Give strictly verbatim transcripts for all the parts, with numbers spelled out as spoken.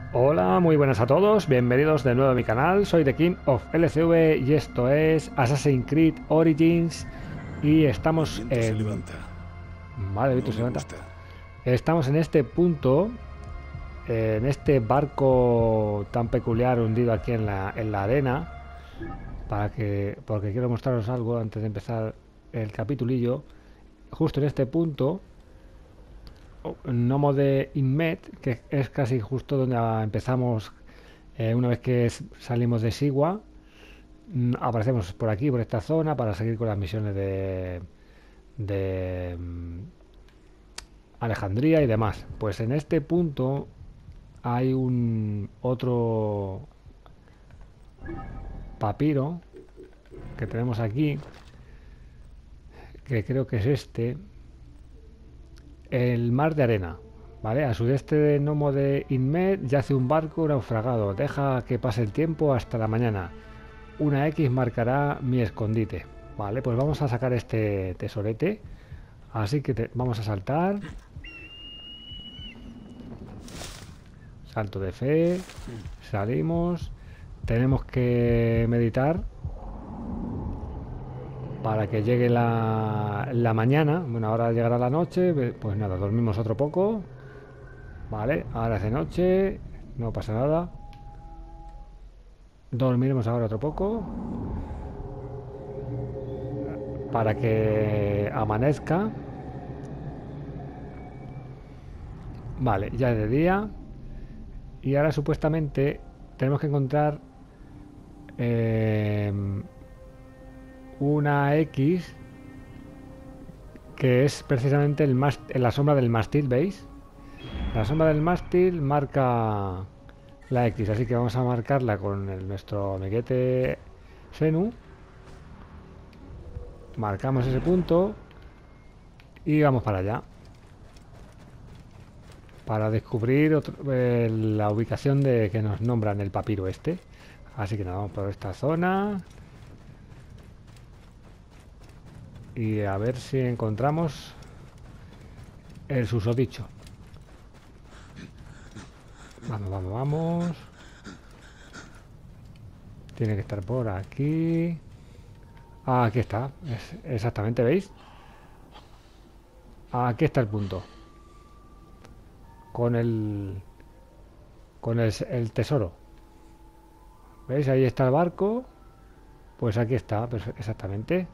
Hola, muy buenas a todos, bienvenidos de nuevo a mi canal, soy The King of L C V y esto es Assassin's Creed Origins y El estamos viento se en... levanta. Vale, No Víctor, se me levanta. gusta. Estamos en este punto, en este barco tan peculiar hundido aquí en la, en la arena, para que, porque quiero mostraros algo antes de empezar el capitulillo. Justo en este punto, Nomo de Inmet, que es casi justo donde empezamos eh, una vez que salimos de Sigua. Mm, aparecemos por aquí, por esta zona, para seguir con las misiones de, de mm, Alejandría y demás. Pues en este punto hay un otro papiro que tenemos aquí, que creo que es este, el mar de arena. ¿Vale? A sudeste de Nomo de Inmed yace un barco naufragado. Deja que pase el tiempo hasta la mañana. Una X marcará mi escondite. Vale, pues vamos a sacar este tesorete. Así que te- vamos a saltar. Salto de fe. Salimos. Tenemos que meditar para que llegue la, la mañana. Bueno, ahora llegará la noche. Pues nada, dormimos otro poco. Vale, ahora hace noche. No pasa nada. Dormiremos ahora otro poco. Para que amanezca. Vale, ya es de día. Y ahora supuestamente tenemos que encontrar eh, una X que es precisamente el mast- la sombra del mástil, ¿veis? La sombra del mástil marca la X, así que vamos a marcarla con el- nuestro amiguete Senu. Marcamos ese punto y vamos para allá. Para descubrir otro- eh, la ubicación de que nos nombran el papiro este. Así que nada, vamos por esta zona. Y a ver si encontramos el susodicho. Vamos, vamos, vamos. Tiene que estar por aquí. Ah, aquí está. Es- exactamente, ¿veis? Aquí está el punto. Con el... Con el, el tesoro. ¿Veis? Ahí está el barco. Pues aquí está, pues exactamente.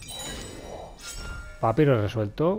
Papiro resuelto.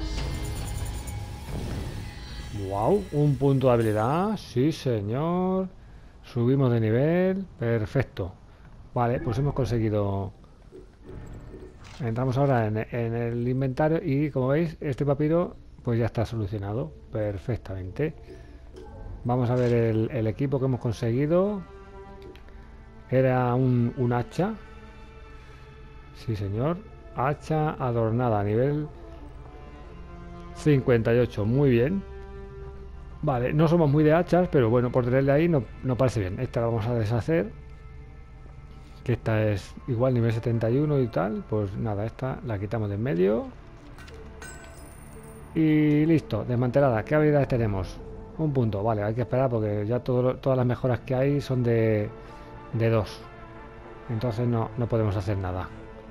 Wow, un punto de habilidad. Sí, señor. Subimos de nivel. Perfecto. Vale, pues hemos conseguido. Entramos ahora en, en el inventario y como veis, este papiro pues ya está solucionado perfectamente. Vamos a ver el, el equipo que hemos conseguido. Era un, un hacha. Sí, señor. Hacha adornada a nivel cincuenta y ocho. Muy bien. Vale, no somos muy de hachas, pero bueno, por tenerle ahí no, no parece bien. Esta la vamos a deshacer. Que esta es igual nivel setenta y uno y tal. Pues nada, esta la quitamos de en medio. Y listo, desmantelada. ¿Qué habilidades tenemos? Un punto, vale, hay que esperar porque ya todo lo- todas las mejoras que hay son de, de dos. Entonces no, no podemos hacer nada.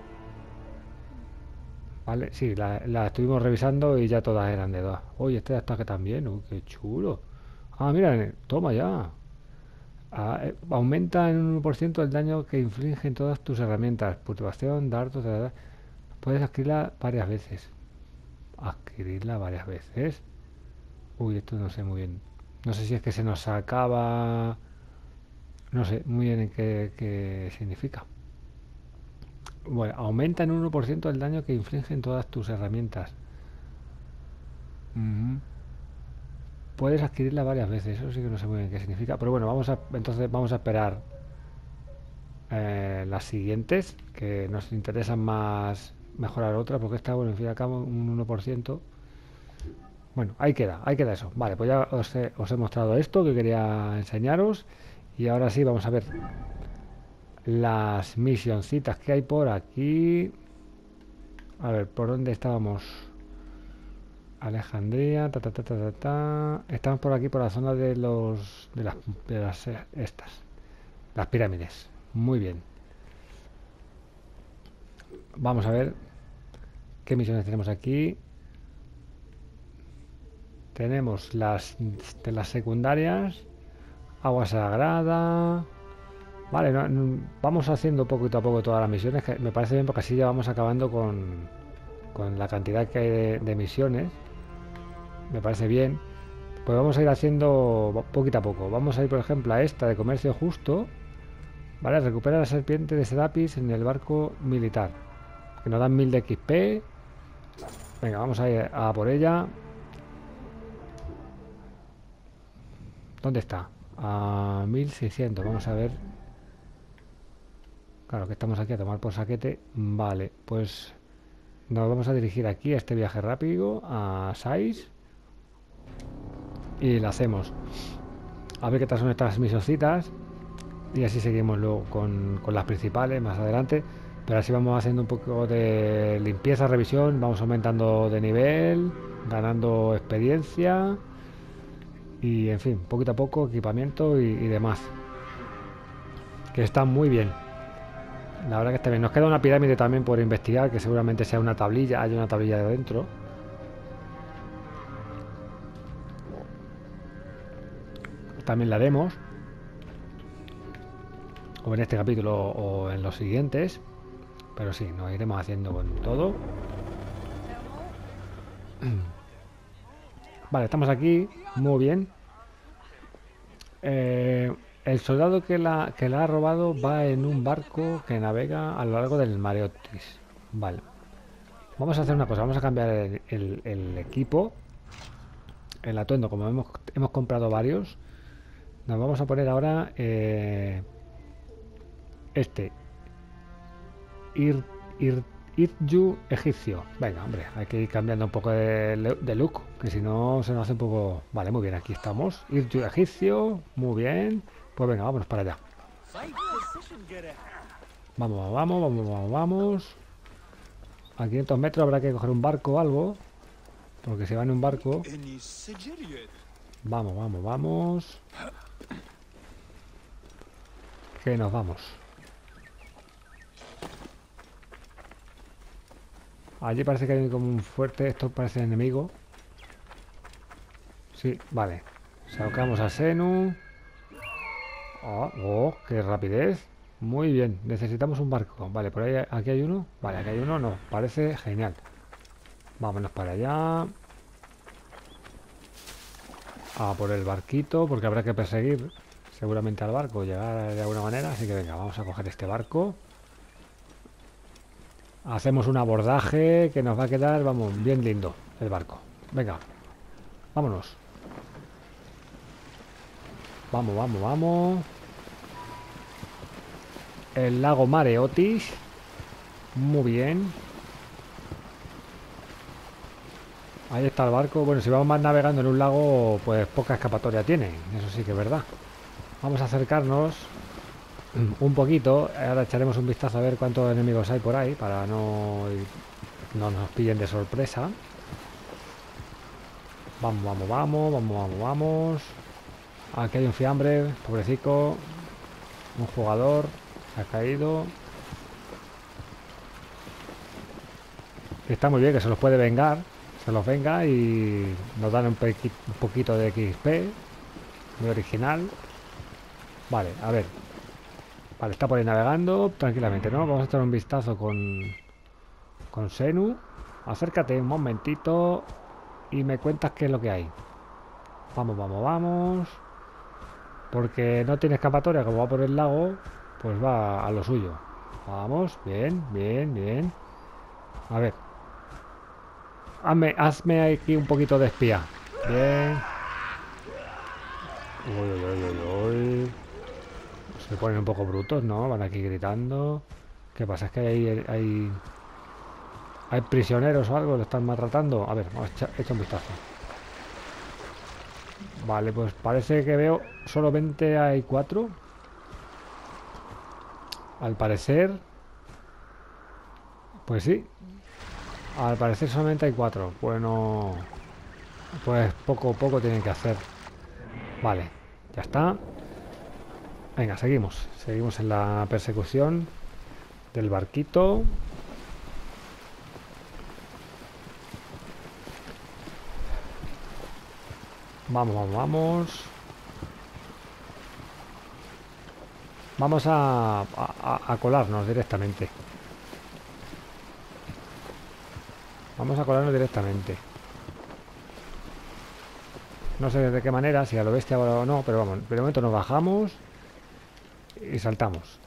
Vale, sí, la, la estuvimos revisando y ya todas eran de dos. Oye, este ataque también, uy, qué chulo. Ah, mira, eh, toma ya. Ah, eh, aumenta en un uno por ciento el daño que infligen todas tus herramientas. Perturbación, dardos, ta, ta, ta. Puedes adquirirla varias veces. Adquirirla varias veces. Uy, esto no sé muy bien. No sé si es que se nos acaba. No sé muy bien en qué, qué significa. Bueno, aumenta en un uno por ciento el daño que infligen todas tus herramientas. Ujú. Puedes adquirirla varias veces, eso sí que no sé muy bien qué significa. Pero bueno, vamos a, entonces vamos a esperar eh, las siguientes, que nos interesan más mejorar otra, porque esta, bueno, en fin y al cabo, un uno por ciento. Bueno, ahí queda, ahí queda eso. Vale, pues ya os he, os he mostrado esto que quería enseñaros. Y ahora sí, vamos a ver las misioncitas que hay por aquí. A ver, ¿por dónde estábamos? Alejandría, ta, ta, ta, ta, ta, ta. Estamos por aquí, por la zona de los... De las, de las eh, estas. Las pirámides. Muy bien. Vamos a ver qué misiones tenemos aquí. Tenemos las de las secundarias. Agua sagrada. Vale, no, no, vamos haciendo poquito a poco todas las misiones, que me parece bien porque así ya vamos acabando con, con la cantidad que hay de, de misiones. Me parece bien. Pues vamos a ir haciendo poquito a poco. Vamos a ir, por ejemplo, a esta de comercio justo. Vale, recupera la serpiente de Serapis en el barco militar. Que nos dan mil de X P. Venga, vamos a ir a por ella. ¿Dónde está? A mil seiscientos. Vamos a ver. Claro que estamos aquí a tomar por saquete. Vale, pues nos vamos a dirigir aquí a este viaje rápido, a Sais. Y la hacemos. A ver qué tal son estas misioncitas. Y así seguimos luego con, con las principales más adelante. Pero así vamos haciendo un poco de limpieza, revisión. Vamos aumentando de nivel, ganando experiencia. Y en fin, poquito a poco, equipamiento y, y demás. Que está muy bien. La verdad que está bien. Nos queda una pirámide también por investigar, que seguramente sea una tablilla. Hay una tablilla de dentro. También la haremos. O en este capítulo o en los siguientes. Pero sí, nos iremos haciendo con todo. Vale, estamos aquí. Muy bien. Eh... El soldado que la, que la ha robado va en un barco que navega a lo largo del Mareotis. Vale. Vamos a hacer una cosa. Vamos a cambiar el, el, el equipo. El atuendo, como hemos, hemos comprado varios. Nos vamos a poner ahora eh, este. Ir, ir, Irju egipcio. Venga, hombre, hay que ir cambiando un poco de, de look. Que si no se nos hace un poco... Vale, muy bien, aquí estamos. Irju egipcio. Muy bien. Pues venga, vámonos para allá. Vamos, vamos, vamos, vamos, vamos. A quinientos metros habrá que coger un barco o algo. Porque si va en un barco... Vamos, vamos, vamos. Que nos vamos. Allí parece que hay como un fuerte. Esto parece enemigo. Sí, vale. Sacamos a Senu. Oh, oh, qué rapidez. Muy bien, necesitamos un barco. Vale, por ahí, aquí hay uno. Vale, aquí hay uno, no, parece genial. Vámonos para allá. A por el barquito, porque habrá que perseguir seguramente al barco, llegar de alguna manera. Así que venga, vamos a coger este barco. Hacemos un abordaje que nos va a quedar, vamos, bien lindo el barco. Venga, vámonos. Vamos, vamos, vamos. El lago Mareotis. Muy bien. Ahí está el barco. Bueno, si vamos más navegando en un lago, pues poca escapatoria tiene. Eso sí que es verdad. Vamos a acercarnos un poquito. Ahora echaremos un vistazo a ver cuántos enemigos hay por ahí, para no, no nos pillen de sorpresa. Vamos, vamos, vamos, vamos, vamos, vamos. Aquí hay un fiambre, pobrecito. Un jugador se ha caído. Está muy bien que se los puede vengar. Se los venga y nos dan un, un poquito de X P. Muy original. Vale, a ver. Vale, está por ahí navegando tranquilamente, ¿no? Vamos a echar un vistazo con con Senu. Acércate un momentito y me cuentas qué es lo que hay. Vamos, vamos, vamos. Porque no tiene escapatoria, como va por el lago, pues va a lo suyo. Vamos, bien, bien, bien. A ver. Hazme, hazme aquí un poquito de espía. Bien. Uy, uy, uy, uy, uy. Se ponen un poco brutos, ¿no? Van aquí gritando. ¿Qué pasa? Es que hay, hay, hay prisioneros o algo, lo están maltratando. A ver, vamos a echar, echa un vistazo. Vale, pues parece que veo solamente hay cuatro. Al parecer. Pues sí. Al parecer solamente hay cuatro. Bueno. pues poco poco tienen que hacer. Vale, ya está. Venga, seguimos. Seguimos en la persecución del barquito. Vamos, vamos, vamos. Vamos a, a, a colarnos directamente. Vamos a colarnos directamente. No sé de qué manera, si a lo bestia o no, pero vamos, de momento nos bajamos y saltamos.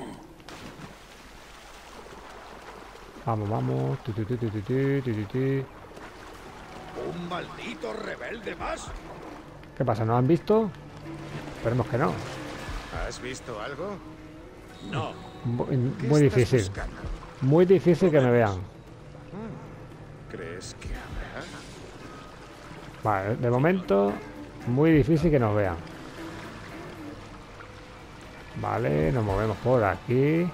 Vamos, vamos. Tu, tu, tu, tu, tu, tu, tu, tu, tu. ¿Un maldito rebelde más? ¿Qué pasa? ¿No han visto? Esperemos que no. ¿Has visto algo? No. Muy, ¿Qué muy estás difícil. buscando? Muy difícil que me vean. ¿Crees que habrá? Vale, de momento, muy difícil que nos vean. Vale, nos movemos por aquí.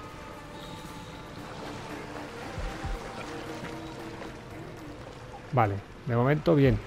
Vale, de momento bien.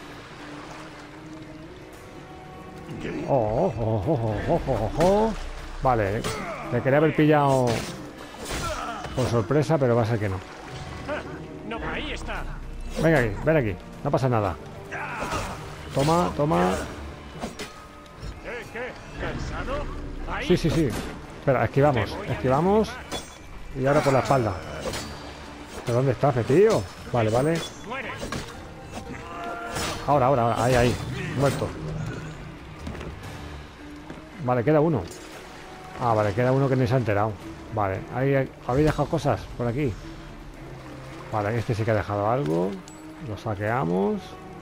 Oh, oh, oh, oh, oh, oh, oh. Vale, le quería haber pillado por sorpresa, pero va a ser que no. No, ahí está. Venga aquí, ven aquí, no pasa nada. Toma, toma. ¿Qué? ¿Qué? ¿Cansado? Ahí. Sí, sí, sí. Espera, esquivamos, esquivamos. Y ahora por la espalda. ¿Pero dónde estás, tío? Vale, vale. Muere. Ahora, ahora, ahora. Ahí, ahí. Muerto. Vale, queda uno. Ah, vale, queda uno que ni se ha enterado. Vale, ahí, ahí- ¿habéis dejado cosas por aquí? Vale, este sí que ha dejado algo. Lo saqueamos.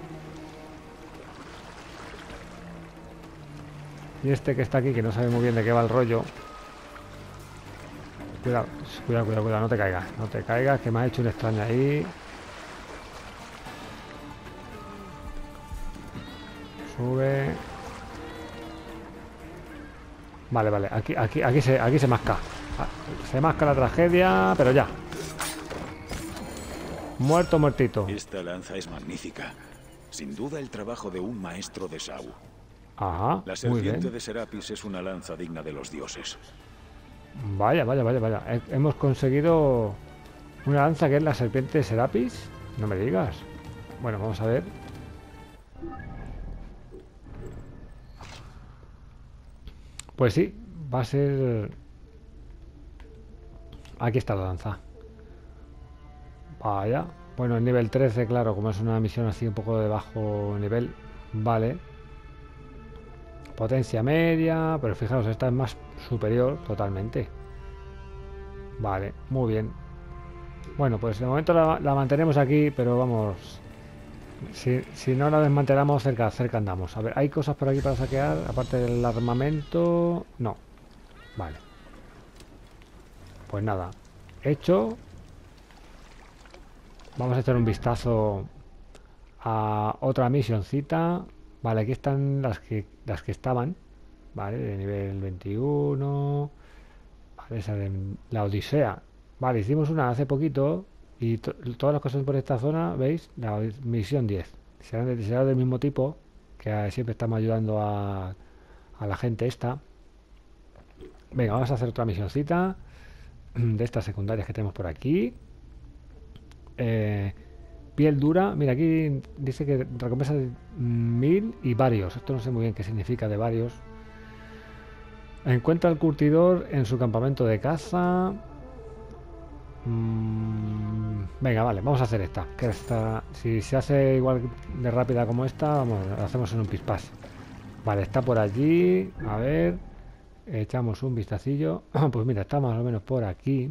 Y este que está aquí, que no sabe muy bien de qué va el rollo. Cuidado, cuidado, cuidado, cuidado, no te caigas. No te caigas, que me ha hecho un extraño ahí. Sube. Vale, vale, aquí, aquí, aquí se, aquí se masca. Ah, se masca la tragedia, pero ya. Muerto, muertito. Esta lanza es magnífica. Sin duda el trabajo de un maestro de Sau. Ajá, La muy serpiente bien. de Serapis es una lanza digna de los dioses. Vaya, vaya, vaya, vaya. He- hemos conseguido una lanza que es la serpiente de Serapis. No me digas. Bueno, vamos a ver. Pues sí, va a ser... Aquí está la lanza. Vaya. Bueno, el nivel trece, claro, como es una misión así un poco de bajo nivel. Vale. Potencia media, pero fijaros, esta es más superior totalmente. Vale, muy bien. Bueno, pues de momento la, la mantenemos aquí, pero vamos... Si, si no la desmantelamos, cerca, cerca andamos. A ver, ¿hay cosas por aquí para saquear? Aparte del armamento... No. Vale. Pues nada. Hecho. Vamos a echar un vistazo a otra misioncita. Vale, aquí están las que, las que estaban. Vale, de nivel veintiuno. Vale, esa de la Odisea. Vale, hicimos una hace poquito. Y to- todas las cosas por esta zona, ¿veis? La misión diez. Serán de- será del mismo tipo. Que eh, siempre estamos ayudando a, a la gente esta. Venga, vamos a hacer otra misioncita. De estas secundarias que tenemos por aquí. Eh, piel dura. Mira, aquí dice que recompensa de mil y varios. Esto no sé muy bien qué significa de varios. Encuentra al curtidor en su campamento de caza. Mm, venga, vale, vamos a hacer esta. Que esta, si se hace igual de rápida como esta, vamos, la hacemos en un pispás. Vale, está por allí. A ver, echamos un vistacillo. Pues mira, está más o menos por aquí.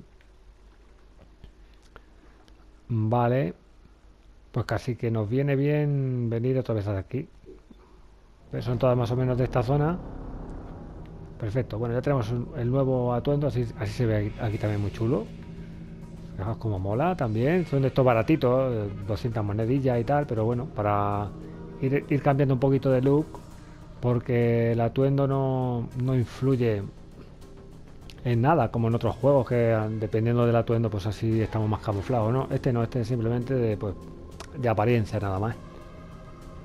Vale, pues casi que nos viene bien venir otra vez aquí. Pues son todas más o menos de esta zona. Perfecto, bueno, ya tenemos un- el nuevo atuendo, así, así se ve aquí, aquí también muy chulo. Fijaos como mola también. Son de estos baratitos, eh, doscientas monedillas y tal, pero bueno, para ir, ir cambiando un poquito de look, porque el atuendo no, no influye en nada, como en otros juegos que ah, dependiendo del atuendo, pues así estamos más camuflados, ¿no? Este no, este es simplemente de, pues, de apariencia nada más.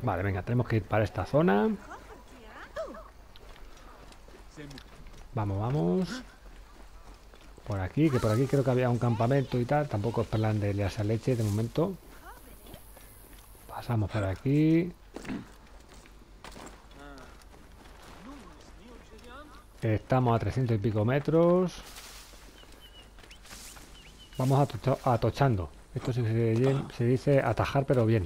Vale, venga, tenemos que ir para esta zona. Vamos, vamos. Por aquí, que por aquí creo que había un campamento y tal. Tampoco es plan de liarse a leche de momento. Pasamos por aquí. Estamos a trescientos y pico metros. Vamos atocho- atochando. Esto se, se- se dice atajar, pero bien.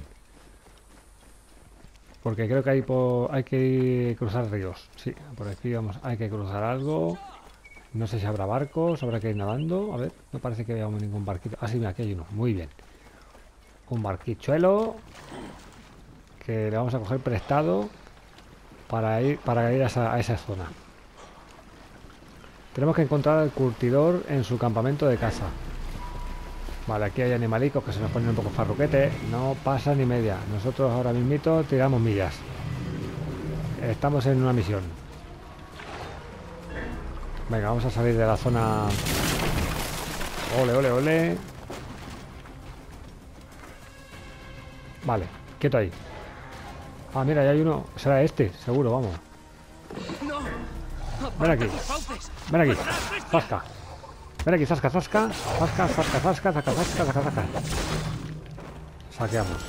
Porque creo que hay, po- hay que ir cruzar ríos. Sí, por aquí vamos. Hay que cruzar algo. No sé si habrá barcos, habrá que ir nadando. A ver, no parece que veamos ningún barquito. Ah, sí, mira, aquí hay uno. Muy bien. Un barquichuelo que le vamos a coger prestado para ir, para ir a esa, a esa zona. Tenemos que encontrar al curtidor en su campamento de caza. Vale, aquí hay animalicos que se nos ponen un poco farruquetes. No pasa ni media. Nosotros ahora mismito tiramos millas. Estamos en una misión. Venga, vamos a salir de la zona. Ole, ole, ole. Vale, quieto ahí. Ah, mira, ya hay uno. Será este, seguro, vamos. Ven aquí. Ven aquí. Zasca. Ven aquí, zasca, zasca. Zasca, zasca, zasca, zasca, zasca, zasca, zasca. Saqueamos.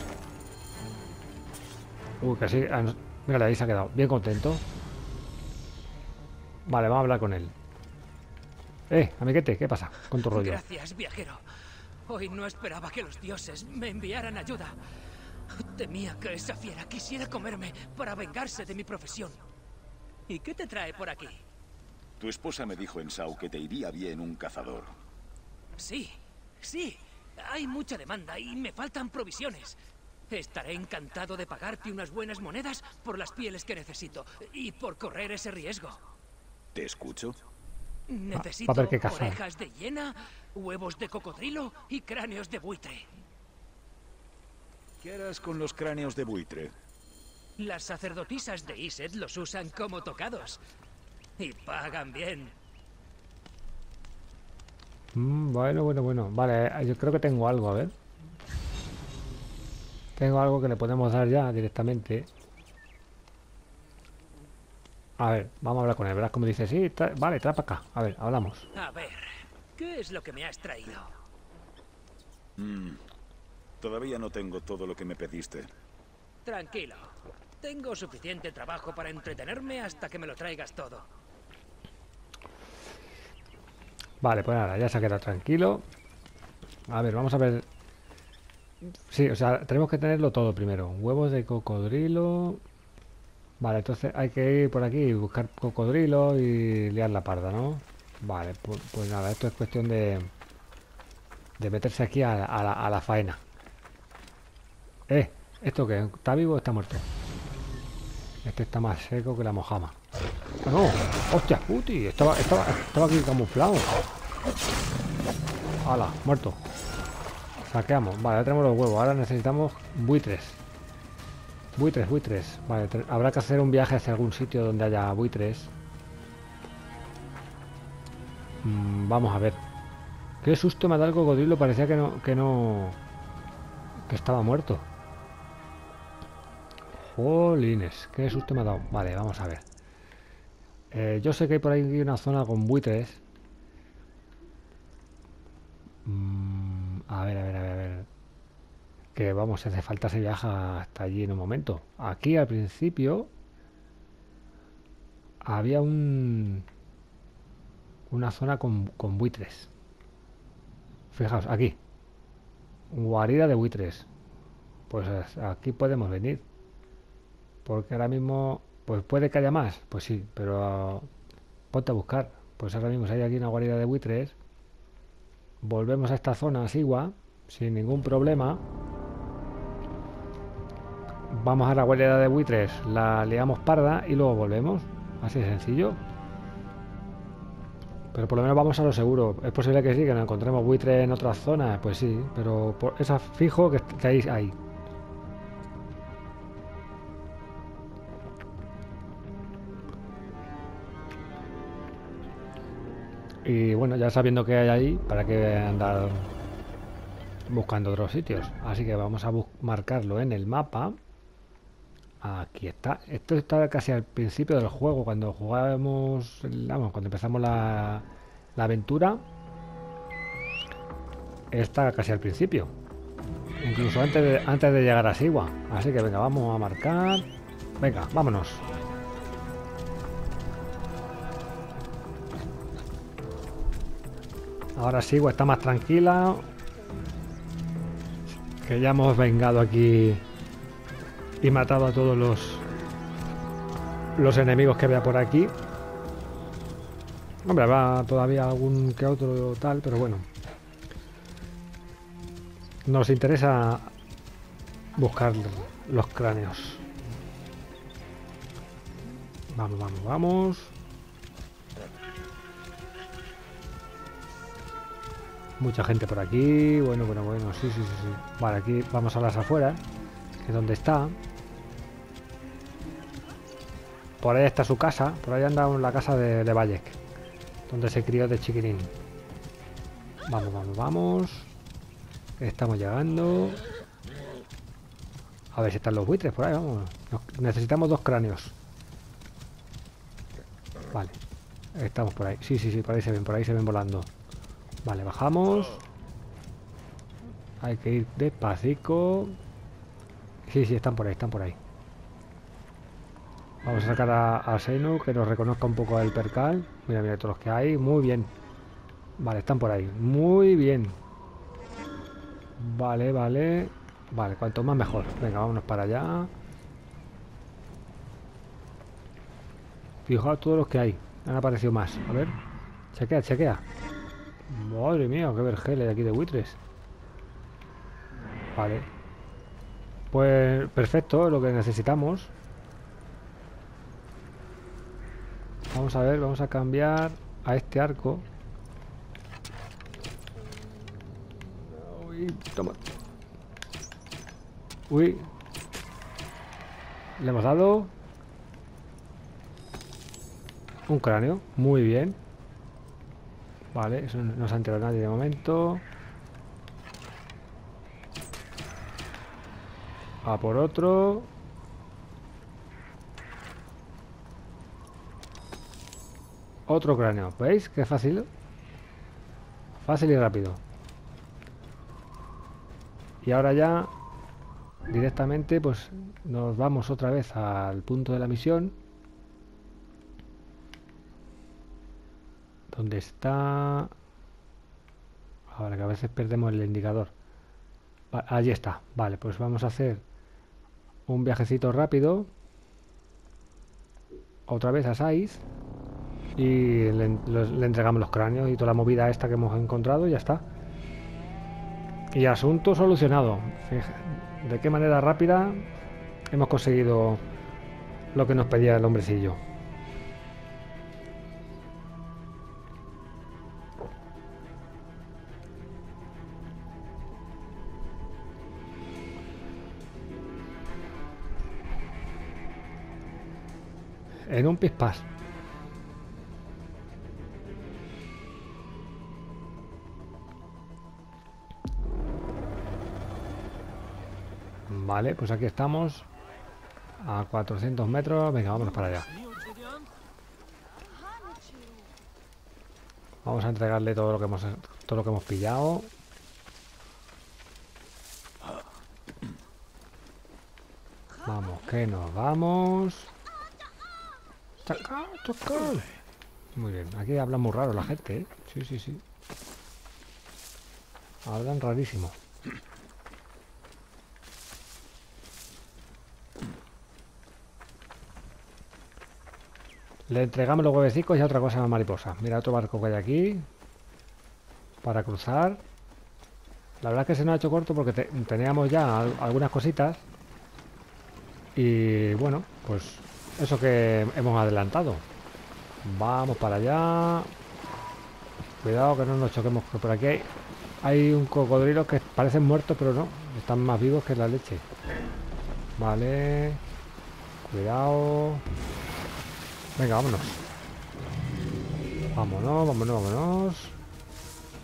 Uy, que sí. Ah, no- mírale, ahí se ha quedado. Bien contento. Vale, vamos a hablar con él. Eh, amiguete, ¿qué pasa con tu rollo? Gracias, viajero. Hoy no esperaba que los dioses me enviaran ayuda. Temía que esa fiera quisiera comerme para vengarse de mi profesión. ¿Y qué te trae por aquí? Tu esposa me dijo en Sau que te iría bien un cazador. Sí, sí. Hay mucha demanda y me faltan provisiones. Estaré encantado de pagarte unas buenas monedas por las pieles que necesito y por correr ese riesgo. ¿Te escucho? Necesito ver qué cazar. orejas de hiena, huevos de cocodrilo y cráneos de buitre. ¿Qué harás con los cráneos de buitre? Las sacerdotisas de Iset los usan como tocados. Y pagan bien. Mm, bueno, bueno, bueno. Vale, eh, yo creo que tengo algo, a ver. Tengo algo que le podemos dar ya directamente. A ver, vamos a hablar con él. Verás como dice, sí, tra- vale, trae para acá. A ver, hablamos. A ver, ¿qué es lo que me has traído? Mm, todavía no tengo todo lo que me pediste. Tranquilo. Tengo suficiente trabajo para entretenerme hasta que me lo traigas todo. Vale, pues nada, ya se ha quedado tranquilo. A ver, vamos a ver. Sí, o sea, tenemos que tenerlo todo primero. Huevos de cocodrilo. Vale, entonces hay que ir por aquí y buscar cocodrilo y liar la parda, ¿no? Vale, pues, pues nada, esto es cuestión de de meterse aquí a, la- a la, a la faena. Eh, ¿esto qué? ¿Está vivo o está muerto? Este está más seco que la mojama. ¡Ah, no! ¡Hostia, puti! Estaba, estaba, estaba aquí camuflado. ¡Hala! Muerto. Saqueamos. Vale, ya tenemos los huevos. Ahora necesitamos buitres. Buitres, buitres. Vale, te- habrá que hacer un viaje hacia algún sitio donde haya buitres. Mm, vamos a ver. Qué susto me ha dado el cocodrilo. Parecía que no, que no... que estaba muerto. Jolines, qué susto me ha dado. Vale, vamos a ver. Eh, yo sé que hay por ahí una zona con buitres. Mm, a ver, a ver, a ver, a ver. Que vamos, si hace falta se viaja hasta allí en un momento. Aquí al principio había un una zona con, con buitres. Fijaos, aquí. Guarida de buitres. Pues es- aquí podemos venir. Porque ahora mismo, pues puede que haya más. Pues sí, pero ponte a buscar. Pues ahora mismo si hay aquí una guarida de buitres. Volvemos a esta zona Sigua sin ningún problema. Vamos a la guarida de buitres, la liamos parda y luego volvemos. Así de sencillo. Pero por lo menos vamos a lo seguro. Es posible que sí, que nos encontremos buitres en otras zonas. Pues sí, pero por, es a fijo que, que hay ahí. Y bueno, ya sabiendo que hay ahí, ¿para qué andar buscando otros sitios? Así que vamos a bus- marcarlo en el mapa. Aquí está. Esto está casi al principio del juego, cuando jugábamos, vamos, cuando empezamos la, la aventura. Está casi al principio. Incluso antes de, antes de llegar a Siwa. Así que venga, vamos a marcar. Venga, vámonos. Ahora Siwa está más tranquila. Que ya hemos vengado aquí y matado a todos los los enemigos que vea por aquí. Hombre, va todavía algún que otro tal, pero bueno. Nos interesa buscar los cráneos. Vamos, vamos, vamos. Mucha gente por aquí. Bueno, bueno, bueno. Sí, sí, sí, sí. Vale, aquí vamos a las afueras, que es donde está. Por ahí está su casa. Por ahí anda la casa de, de Bayek, donde se crió de chiquitín. Vamos, vamos, vamos. Estamos llegando. A ver si están los buitres por ahí, vamos. Nos- necesitamos dos cráneos. Vale. Estamos por ahí. Sí, sí, sí, por ahí se ven, por ahí se ven volando. Vale, bajamos. Hay que ir despacito. Sí, sí, están por ahí, están por ahí. Vamos a sacar a, a Senu, que nos reconozca un poco el percal. Mira, mira todos los que hay. Muy bien. Vale, están por ahí. Muy bien. Vale, vale. Vale, cuanto más mejor. Venga, vámonos para allá. Fijaos todos los que hay. Han aparecido más. A ver. Chequea, chequea. Madre mía, qué vergel hay aquí de buitres. Vale. Pues perfecto, lo que necesitamos. Vamos a ver, vamos a cambiar a este arco. Uy, toma. Uy. Le hemos dado un cráneo. Muy bien. Vale, eso no se ha enterado nadie de momento. A por otro. Otro cráneo. ¿Veis? Qué fácil. Fácil y rápido. Y ahora ya directamente pues nos vamos otra vez al punto de la misión, donde está. Ahora que a veces perdemos el indicador. Va- allí está. Vale, pues vamos a hacer un viajecito rápido otra vez a Saiz y le, en- los- le entregamos los cráneos y toda la movida esta que hemos encontrado y ya está. Y asunto solucionado. Fija- de qué manera rápida hemos conseguido lo que nos pedía el hombrecillo. En un pispás. Vale, pues aquí estamos a cuatrocientos metros. Venga, vámonos para allá. Vamos a entregarle todo lo que hemos todo lo que hemos pillado. Vamos, que nos vamos. Chacal, chacal. Muy bien, aquí hablan muy raro la gente, ¿eh? Sí, sí, sí. Hablan rarísimo. Le entregamos los huevecicos y a otra cosa más mariposa. Mira otro barco que hay aquí para cruzar. La verdad es que se nos ha hecho corto porque te- teníamos ya al- algunas cositas. Y bueno, pues eso que hemos adelantado. Vamos para allá. Cuidado que no nos choquemos, que por aquí hay, hay un cocodrilo que parecen muertos, pero no. Están más vivos que la leche. Vale. Cuidado. Venga, vámonos. Vámonos, vámonos, vámonos.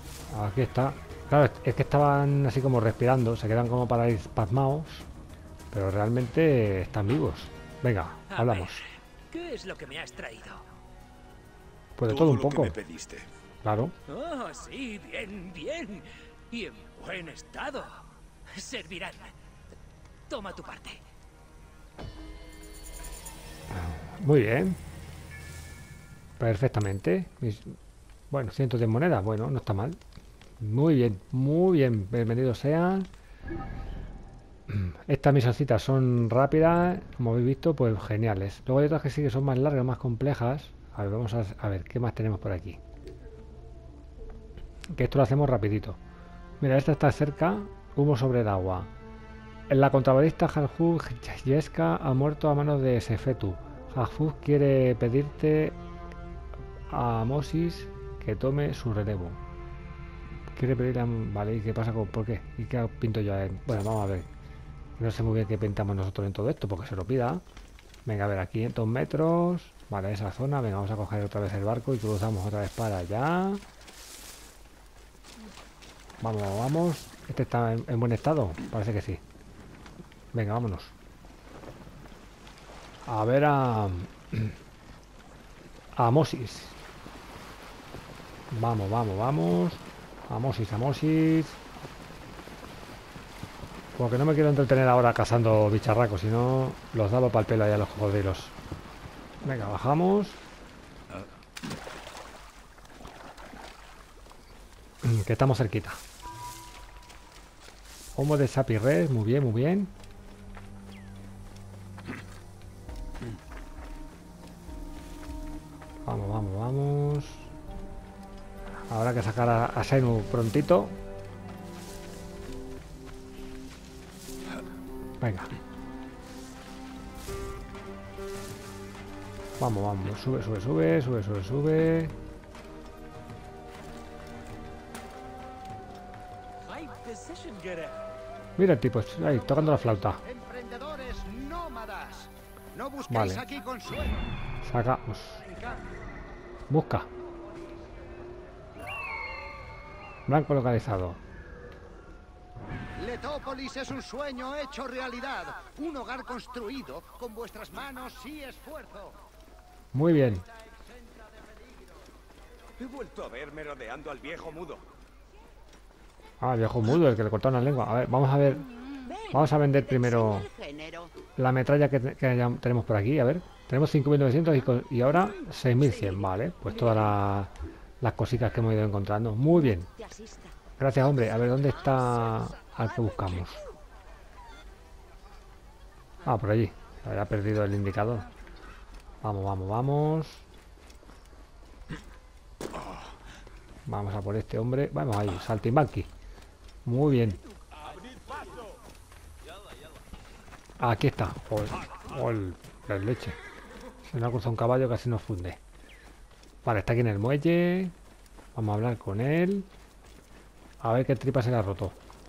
Aquí está. Claro, es que estaban así como respirando. Se quedan como para ir pasmados. pero realmente están vivos. Venga, A hablamos. ver, ¿qué es lo que me has traído? Pues de todo un lo que poco. me pediste. Claro. Oh, sí, bien, bien. Y en buen estado. Servirán. Toma tu parte. Muy bien. Perfectamente. Mis- Bueno, cientos de monedas. Bueno, no está mal. Muy bien, muy bien. Bienvenidos sean. Estas misioncitas son rápidas, como habéis visto, pues geniales. Luego hay otras que sí que son más largas, más complejas. A ver, vamos a, a ver, ¿qué más tenemos por aquí? Que esto lo hacemos rapidito. Mira, esta está cerca. Humo sobre el agua. La contrabandista Harhuf Jeska ha muerto a manos de Sefetu. Harhuf quiere pedirte a Mosis que tome su relevo. Quiere pedirle a... Vale, ¿y qué pasa con... ¿Por qué? ¿Y qué pinto yo a él? Bueno, vamos a ver. No sé muy bien qué pintamos nosotros en todo esto, porque se lo pida. Venga, a ver, a quinientos metros. Vale, esa zona. Venga, vamos a coger otra vez el barco y cruzamos otra vez para allá. Vamos, vamos. Este está en, en buen estado. Parece que sí. Venga, vámonos. A ver a... A Mosis. Vamos, vamos, vamos. A Mosis, a Mosis. Porque no me quiero entretener ahora cazando bicharracos, si no los daba para el pelo allá a los cocodrilos. Venga, bajamos. Que estamos cerquita. Homo de Sapirres, muy bien, muy bien. Vamos, vamos, vamos. Habrá que sacar a, a Senu prontito. Venga. Vamos, vamos. Sube, sube, sube, sube, sube, sube. Mira el tipo, ahí, tocando la flauta. Emprendedores nómadas. No busquéis Vale. aquí consuelo. Sacamos. Busca. Blanco localizado. Letópolis es un sueño hecho realidad. Un hogar construido con vuestras manos y esfuerzo. Muy bien. He vuelto a ver merodeando al viejo mudo. Ah, el viejo mudo, el que le cortaron la lengua. A ver, vamos a ver. Vamos a vender primero la metralla que, te- que ya tenemos por aquí. A ver, tenemos cinco mil novecientos y, co- y ahora seis mil cien. Vale, pues todas la- las cositas que hemos ido encontrando. Muy bien. Gracias, hombre. A ver, ¿dónde está al que buscamos? Ah, por allí. Había perdido el indicador. Vamos, vamos, vamos. Vamos a por este hombre. Vamos ahí, saltimbanqui. Muy bien. Aquí está. Joder, joder, la leche. Se nos ha cruzado un caballo, casi nos funde. Vale, está aquí en el muelle. Vamos a hablar con él. A ver qué tripa se le ha roto.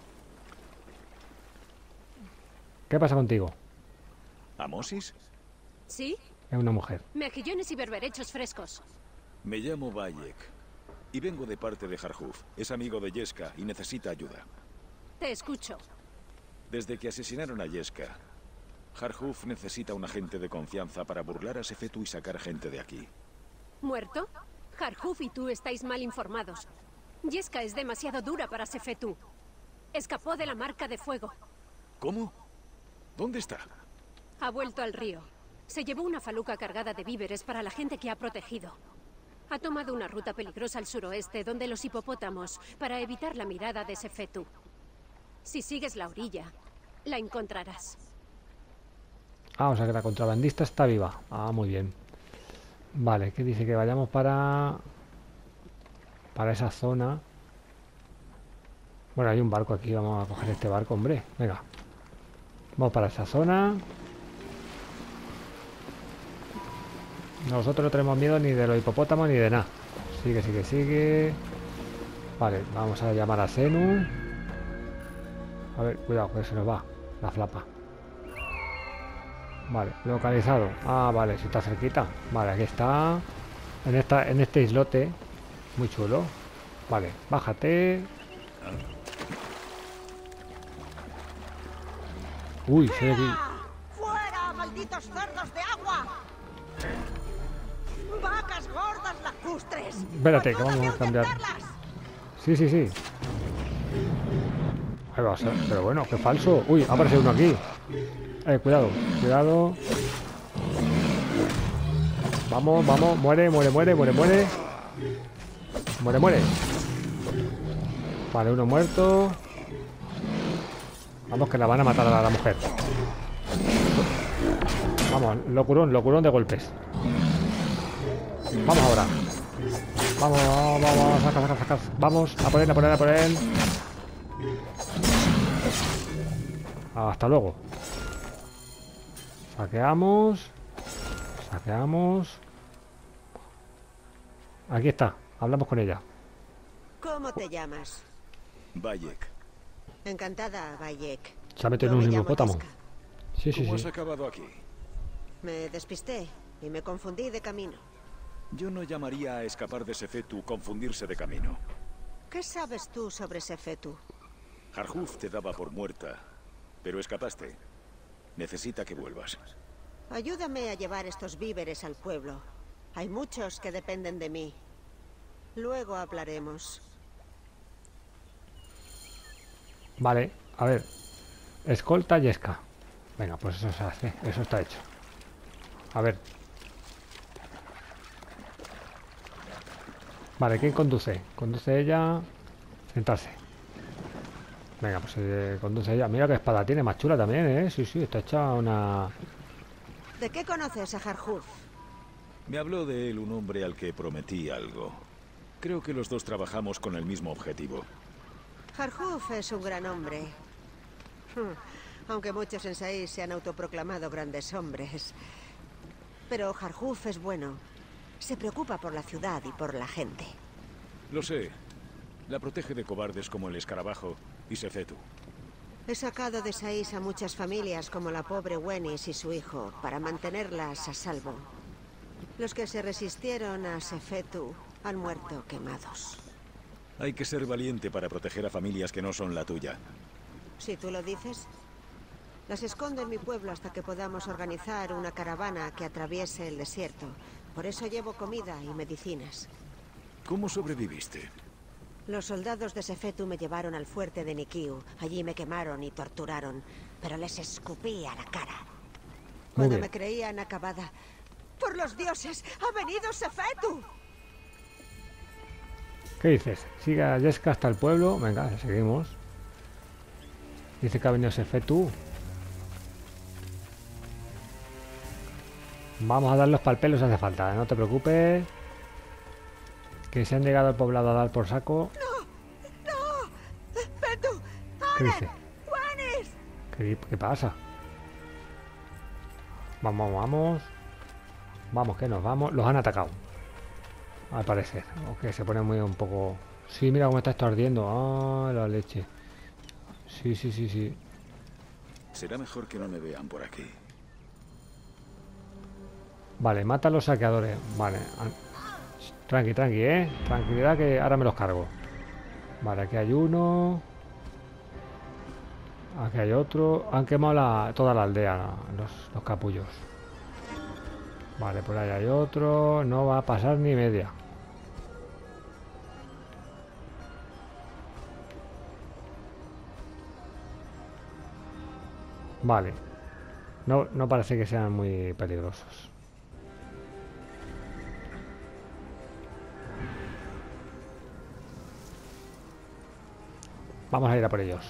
¿Qué pasa contigo? ¿Amosis? ¿Sí? Es una mujer. Mejillones y berberechos frescos. Me llamo Bayek y vengo de parte de Harhuf. Es amigo de Jeska y necesita ayuda. Te escucho. Desde que asesinaron a Jeska, Harhuf necesita un agente de confianza para burlar a Sefetu y sacar gente de aquí. ¿Muerto? Harhuf y tú estáis mal informados. Jeska es demasiado dura para Sefetu. Escapó de la marca de fuego. ¿Cómo? ¿Dónde está? Ha vuelto al río. Se llevó una faluca cargada de víveres para la gente que ha protegido. Ha tomado una ruta peligrosa al suroeste, donde los hipopótamos, para evitar la mirada de Sefetu. Si sigues la orilla, la encontrarás. Ah, o sea que la contrabandista está viva. Ah, muy bien. Vale, ¿qué dice? Que vayamos para... Para esa zona. Bueno, hay un barco aquí. Vamos a coger este barco, hombre. Venga. Vamos para esa zona. Nosotros no tenemos miedo ni de los hipopótamos ni de nada. Sigue, sigue, sigue. Vale, vamos a llamar a Senu. A ver, cuidado, que se nos va la flapa. Vale, localizado. Ah, vale, si está cerquita. Vale, aquí está. En esta, en este islote. Muy chulo. Vale, bájate. Uy, soy aquí. ¡Fuera, malditos cerdos de agua! ¡Vacas gordas lacustres! Espérate, que vamos a cambiar. Sí, sí, sí. Ahí va a ser. Pero bueno, qué falso. Uy, ha aparecido uno aquí. Eh, cuidado, cuidado. Vamos, vamos. Muere, muere, muere, muere, muere. Muere, muere. Vale, uno muerto. Vamos, que la van a matar a la mujer. Vamos, locurón, locurón de golpes. Vamos ahora. Vamos, vamos, vamos, saca, saca, saca. Vamos, a por él, a por él, a por él. Hasta luego. Saqueamos. Saqueamos. Aquí está, hablamos con ella. ¿Cómo te llamas? Bayek. Encantada, Bayek. Se ha metido Yo en un me llamo hipopótamo. Jeska. Sí, sí, ¿Cómo has sí. acabado aquí? Me despisté y me confundí de camino. Yo no llamaría a escapar de Sefetu confundirse de camino. ¿Qué sabes tú sobre Sefetu? Harhuf te daba por muerta, pero escapaste. Necesita que vuelvas. Ayúdame a llevar estos víveres al pueblo. Hay muchos que dependen de mí. Luego hablaremos. Vale, a ver. Escolta Jeska. Venga, pues eso se hace. Eso está hecho. A ver. Vale, ¿quién conduce? Conduce ella. Sentarse. Venga, pues eh, conduce ella. Mira qué espada tiene, más chula también, ¿eh? Sí, sí, está hecha una... ¿De qué conoces a Harhuf? Me habló de él un hombre al que prometí algo. Creo que los dos trabajamos con el mismo objetivo. Harhuf es un gran hombre. Hmm, Aunque muchos en Saís se han autoproclamado grandes hombres. Pero Harhuf es bueno. Se preocupa por la ciudad y por la gente. Lo sé. La protege de cobardes como el escarabajo y Sefetu. He sacado de Saís a muchas familias como la pobre Wenis y su hijo para mantenerlas a salvo. Los que se resistieron a Sefetu han muerto quemados. Hay que ser valiente para proteger a familias que no son la tuya. Si tú lo dices. Las escondo en mi pueblo hasta que podamos organizar una caravana que atraviese el desierto. Por eso llevo comida y medicinas. ¿Cómo sobreviviste? Los soldados de Sefetu me llevaron al fuerte de Nikiu. Allí me quemaron y torturaron, pero les escupí a la cara. Cuando bien. me creían acabada. ¡Por los dioses! ¡Ha venido Sefetu! ¿Qué dices? Sigue a Jeska hasta el pueblo. Venga, seguimos. Dice que ha venido Sefetu. Vamos a dar los palpelos si hace falta, ¿eh? No te preocupes. Que se han llegado al poblado a dar por saco. ¡No! ¡No! ¡Sefetu! ¿Qué dice? ¡Wenis! ¿Qué, qué pasa? Vamos, vamos. Vamos, que nos vamos. Los han atacado. Al parecer. O que se pone muy un poco... Sí, mira cómo está esto ardiendo. Ah, la leche. Sí, sí, sí, sí. Será mejor que no me vean por aquí. Vale, mata a los saqueadores. Vale. Tranqui, tranqui, eh. Tranquilidad que ahora me los cargo. Vale, aquí hay uno. Aquí hay otro. Han quemado la, toda la aldea, los, los capullos. Vale, por ahí hay otro. No va a pasar ni media. Vale. No, no parece que sean muy peligrosos. Vamos a ir a por ellos.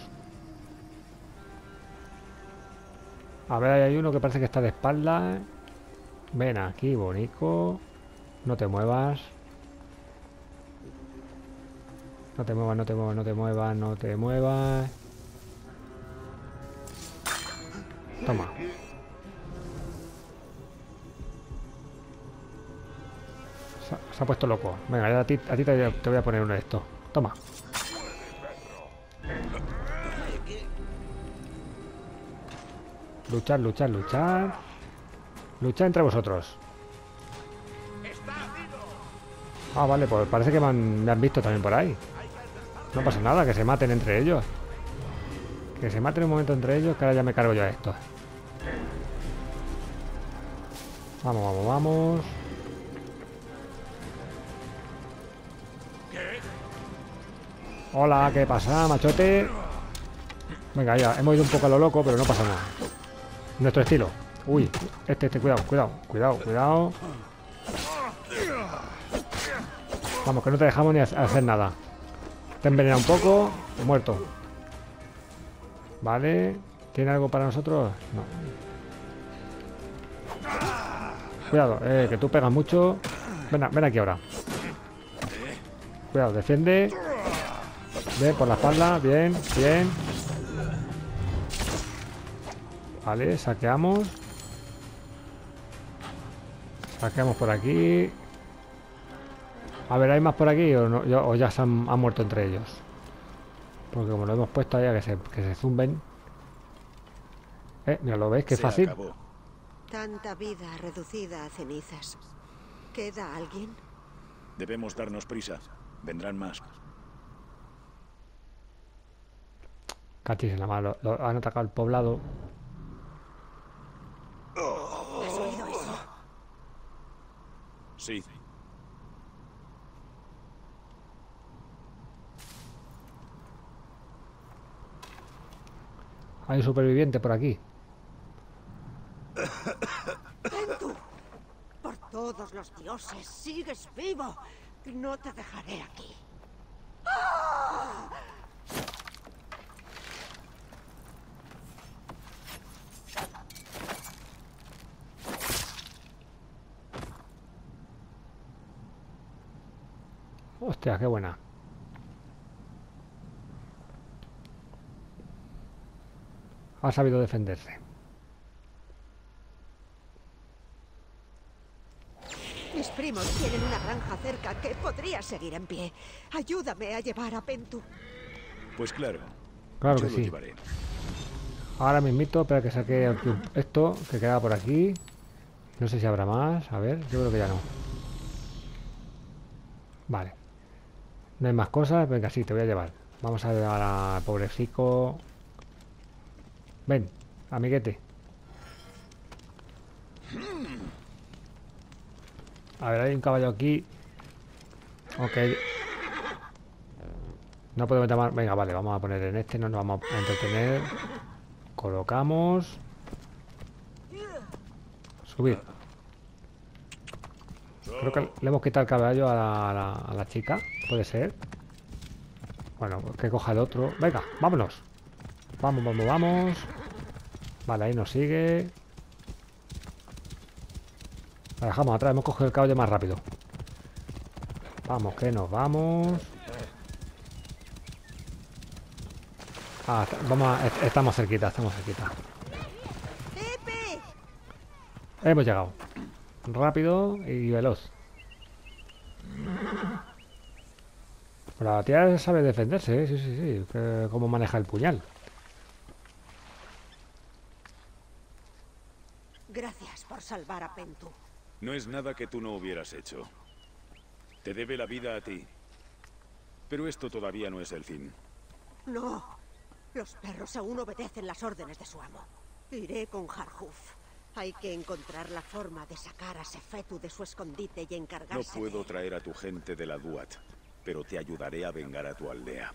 A ver, ahí hay uno que parece que está de espalda. Ven aquí, bonito. No te muevas. No te muevas, no te muevas, no te muevas, no te muevas. Toma. Se ha, se ha puesto loco. Venga, ya a ti, a ti te, te voy a poner uno de estos. Toma. Luchar, luchar, luchar. Luchar entre vosotros. Ah, vale, pues parece que me han, me han visto también por ahí. No pasa nada, que se maten entre ellos. Que se maten un momento entre ellos, que ahora ya me cargo yo a esto. Vamos, vamos, vamos. Hola, ¿qué pasa, machote? Venga, ya, hemos ido un poco a lo loco, pero no pasa nada. Nuestro estilo. Uy, este, este, cuidado, cuidado, cuidado, cuidado. Vamos, que no te dejamos ni hacer nada. Te envenena un poco, muerto. Vale. ¿Tiene algo para nosotros? No. Cuidado, eh, que tú pegas mucho. Ven, ven aquí ahora. Cuidado, defiende. Bien, por la espalda, bien, bien. Vale, saqueamos. Saqueamos por aquí. A ver, ¿hay más por aquí o, no, o ya se han, han muerto entre ellos? Porque como lo hemos puesto allá, que se, que se zumben. Eh, mira, ¿lo veis? Qué fácil. Acabó. Tanta vida reducida a cenizas. ¿Queda alguien? Debemos darnos prisa. Vendrán más. Cachis en la mano. Lo, lo han atacado el poblado. ¿Has oído eso? Sí. Hay un superviviente por aquí. ¡Pentu! Por todos los dioses, sigues vivo. No te dejaré aquí. ¡Ah! Hostia, qué buena. Ha sabido defenderse. Mis primos tienen una granja cerca que podría seguir en pie. Ayúdame a llevar a Pentu. Pues claro. Claro Yo que lo sí. llevaré. Ahora mismito, espera que saque aquí un- esto que queda por aquí. No sé si habrá más. A ver, yo creo que ya no. Vale. No hay más cosas. Venga, sí, te voy a llevar. Vamos a llevar al pobrecico. Ven, amiguete. A ver, hay un caballo aquí. Ok. No podemos llamar. Venga, vale, vamos a poner en este. No nos vamos a entretener. Colocamos. Subir. Creo que le hemos quitado el caballo a la, a la, a la chica. Puede ser. Bueno, que coja el otro. Venga, vámonos. Vamos, vamos, vamos. Vale, ahí nos sigue. La dejamos atrás, hemos cogido el caballo más rápido. Vamos, que nos vamos. Ah, está- vamos a- est- estamos cerquita, estamos cerquita. ¡Pepe! Hemos llegado. Rápido y veloz. Pero la tía sabe defenderse, ¿eh? Sí, sí, sí. Que- cómo maneja el puñal. Gracias por salvar a Pentu. No es nada que tú no hubieras hecho. Te debe la vida a ti. Pero esto todavía no es el fin. No. Los perros aún obedecen las órdenes de su amo. Iré con Harhuf. Hay que encontrar la forma de sacar a Sefetu de su escondite y No encargarse puedo de... traer a tu gente de la Duat, pero te ayudaré a vengar a tu aldea.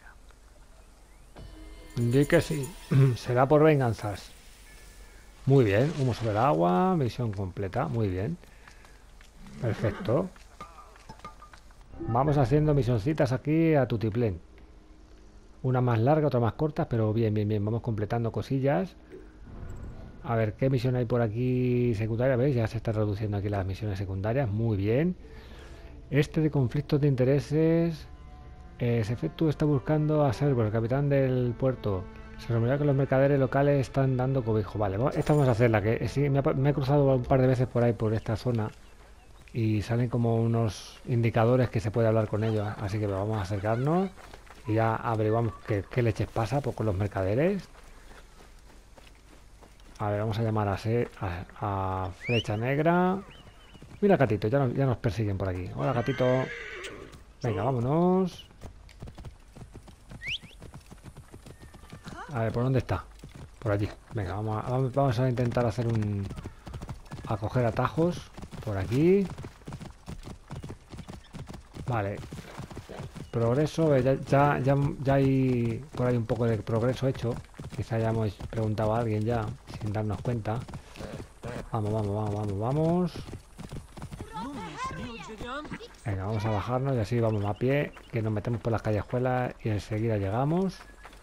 Di que sí. Será por venganzas. Muy bien. Humo sobre el agua. Misión completa. Muy bien. Perfecto. Vamos haciendo misioncitas aquí a tutiplén. Una más larga, otra más corta, pero bien, bien, bien. Vamos completando cosillas. A ver, ¿qué misión hay por aquí secundaria? ¿Veis? Ya se están reduciendo aquí las misiones secundarias. Muy bien. Este de conflictos de intereses. Eh, Sefetu está buscando a Servo, el capitán del puerto. Se rumorea que los mercaderes locales están dando cobijo. Vale, vamos- esta vamos a hacerla. Que sí, me, ha pa- me he cruzado un par de veces por ahí, por esta zona. Y salen como unos indicadores que se puede hablar con ellos. Así que vamos a acercarnos. Y ya averiguamos qué, qué leches pasa pues, con los mercaderes. A ver, vamos a llamar a, Se- a, a Flecha Negra. Mira, gatito, ya nos, ya nos persiguen por aquí. Hola, gatito. Venga, vámonos. A ver, ¿por dónde está? Por allí. Venga, vamos a, vamos vamos a intentar hacer un... A coger atajos. Por aquí. Vale. Progreso. eh, Ya, ya, ya, ya hay por ahí un poco de progreso hecho. Quizá ya hemos preguntado a alguien ya, sin darnos cuenta. Vamos, vamos, vamos, vamos, vamos. Venga, vamos a bajarnos y así vamos a pie, que nos metemos por las callejuelas y enseguida llegamos.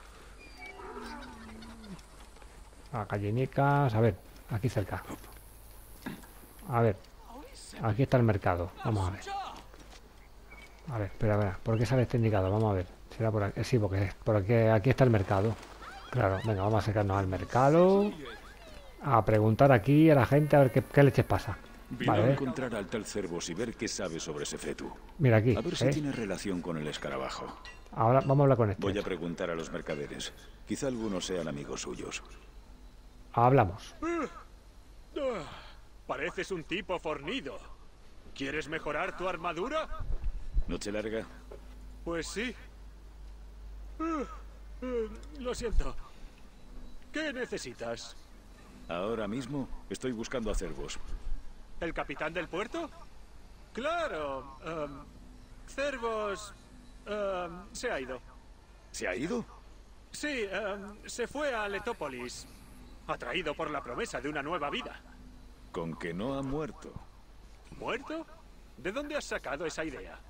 A Gallinicas, a ver, aquí cerca. A ver, aquí está el mercado, vamos a ver. A ver, espera, espera, ¿por qué sale este indicador? Vamos a ver, será por aquí, sí, porque por aquí, aquí está el mercado. Claro, venga, vamos a acercarnos al mercado. A preguntar aquí a la gente a ver qué, qué leches pasa. Vino Vale, a ¿eh? encontrar al tal Cervos y ver qué sabe sobre Sefetu. Mira aquí, A ver si ¿eh? tiene relación con el escarabajo. Ahora vamos a hablar con este. Voy a preguntar a los mercaderes. Quizá algunos sean amigos suyos. Hablamos. Ah, pareces un tipo fornido. ¿Quieres mejorar tu armadura? ¿Noche larga? Pues sí. Ah, ah, lo siento. ¿Qué necesitas? Ahora mismo estoy buscando a Cervos. ¿El capitán del puerto? Claro. em, Cervos... em, se ha ido. ¿Se ha ido? Sí, em, se fue a Letópolis. Atraído por la promesa de una nueva vida. Con que no ha muerto. ¿Muerto? ¿De dónde has sacado esa idea?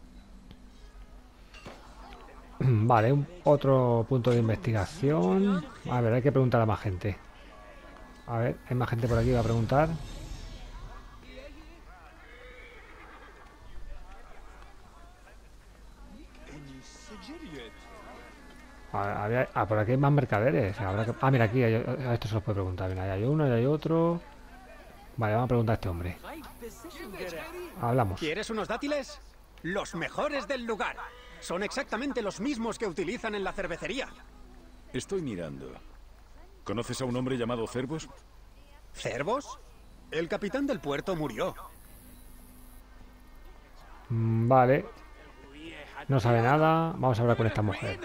Vale, un, otro punto de investigación. A ver, hay que preguntar a más gente. A ver, hay más gente por aquí que va a preguntar. A- había- ah, por aquí hay más mercaderes. Habrá que- ah, mira, aquí hay, a esto se los puede preguntar. Mira, ahí hay uno y hay otro. Vale, vamos a preguntar a este hombre. Hablamos. ¿Quieres unos dátiles? Los mejores del lugar. Son exactamente los mismos que utilizan en la cervecería. Estoy mirando. ¿Conoces a un hombre llamado Cervos? ¿Cervos? El capitán del puerto murió. Mm, Vale. No sabe nada. Vamos a hablar con esta mujer.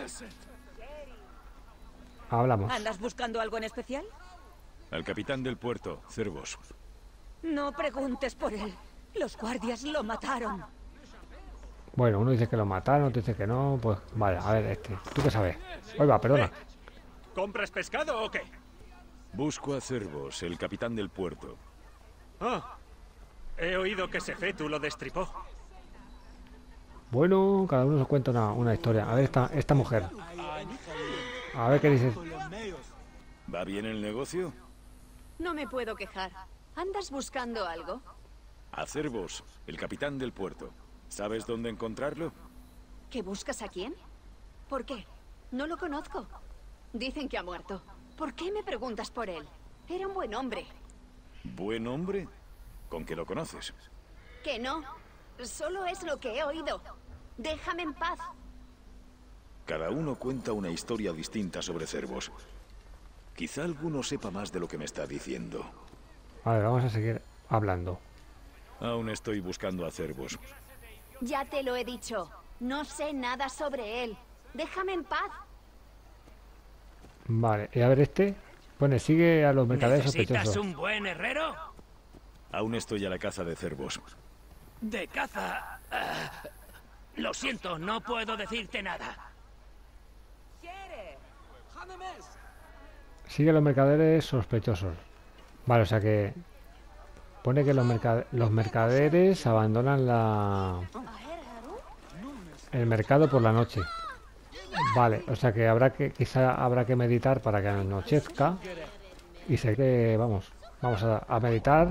Hablamos. ¿Andas buscando algo en especial? Al capitán del puerto, Cervos. No preguntes por él. Los guardias lo mataron. Bueno, uno dice que lo mataron, otro dice que no. Pues vale, a ver, este. ¿Tú qué sabes? Oiga, perdona. ¿Compras pescado o qué? Busco a Cervos, el capitán del puerto. Ah, he oído que Sefetu lo destripó. Bueno, cada uno nos cuenta una, una historia. A ver, esta, esta mujer. A ver qué dices. ¿Va bien el negocio? No me puedo quejar. ¿Andas buscando algo? A Cervos, el capitán del puerto. ¿Sabes dónde encontrarlo? ¿Que buscas a quién? ¿Por qué? No lo conozco. Dicen que ha muerto. ¿Por qué me preguntas por él? Era un buen hombre. ¿Buen hombre? ¿Con qué lo conoces? Que no. Solo es lo que he oído. Déjame en paz. Cada uno cuenta una historia distinta sobre Cervos. Quizá alguno sepa más de lo que me está diciendo. A ver, vamos a seguir hablando. Aún estoy buscando a Cervos. Ya te lo he dicho. No sé nada sobre él. Déjame en paz. Vale, y a ver este. Pone, sigue a los mercaderes ¿Necesitas sospechosos. un buen herrero? Aún estoy a la caza de Cervos. De caza... ah, lo siento, no puedo decirte nada. Sigue a los mercaderes sospechosos. Vale, o sea que... Pone que los, mercade- los mercaderes abandonan la... el mercado por la noche. Vale, o sea que habrá que... Quizá habrá que meditar para que anochezca. Y sé que... Vamos. Vamos a, a meditar.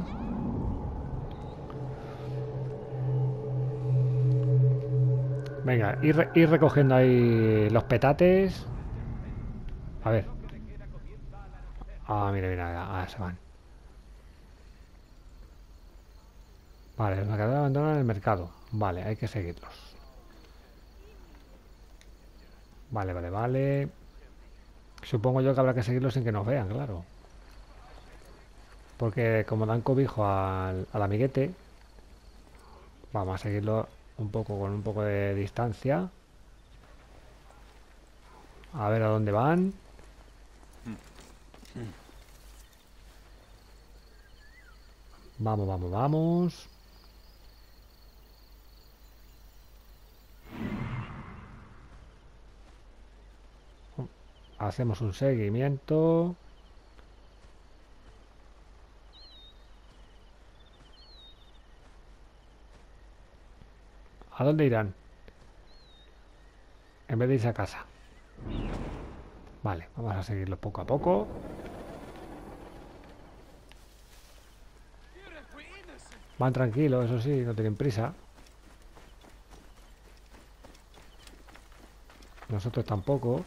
Venga, ir, re- ir recogiendo ahí los petates. A ver. Ah, mira, mira, ah, se van. Vale, los mercaderes abandonan el mercado. Vale, hay que seguirlos. Vale, vale, vale. Supongo yo que habrá que seguirlos sin que nos vean, claro. Porque como dan cobijo al, al amiguete, vamos a seguirlo un poco con un poco de distancia. A ver a dónde van. Vamos, vamos, vamos. Hacemos un seguimiento. ¿A dónde irán? En vez de irse a casa. Vale, vamos a seguirlo poco a poco. Van tranquilos, eso sí, no tienen prisa. Nosotros tampoco.